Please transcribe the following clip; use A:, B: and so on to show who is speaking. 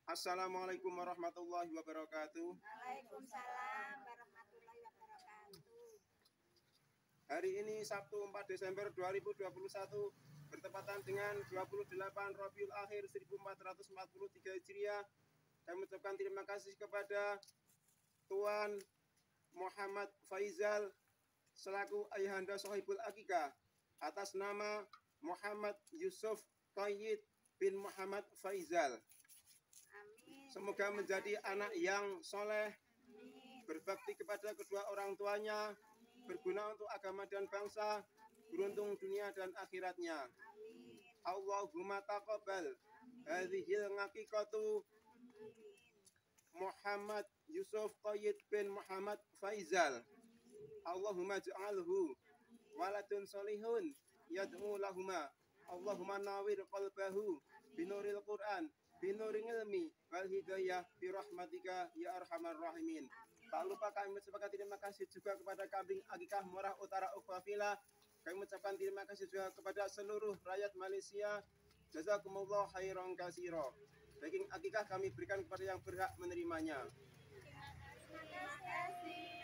A: Assalamualaikum warahmatullahi wabarakatuh.
B: Waalaikumsalam warahmatullahi wabarakatuh.
A: Hari ini Sabtu 4 Desember 2021 bertepatan dengan 28 Rabiul Akhir 1443 Hijriah. Kami mengucapkan terima kasih kepada Tuan Muhammad Faizal selaku Ayahanda Sohibul Akikah atas nama Muhammad Yusuf Qayyid bin Muhammad Faizal.
B: Amin.
A: Semoga menjadi anak yang soleh,
B: Amin.
A: berbakti kepada kedua orang tuanya, berguna untuk agama dan bangsa, beruntung dunia dan akhiratnya.
B: Amin.
A: Allahumma taqabbal hadhil ngaqiqatu Muhammad Yusuf Qayyid bin Muhammad Faizal. Allahumma ja'alhu waladun solihun yad'u lahuma. Allahumma nawir qalbahu binuril Qur'an binuril ilmi wal hidayah birahmatika ya arhamar rahimin. Tak lupa kami mengucapkan terima kasih juga kepada Kambing Akikah Murah Utara Ukhwafila. Kami mengucapkan terima kasih juga kepada seluruh rakyat Malaysia. Jazakumullah khairan katsira. Daging akikah kami berikan kepada yang berhak menerimanya.
B: Terima kasih.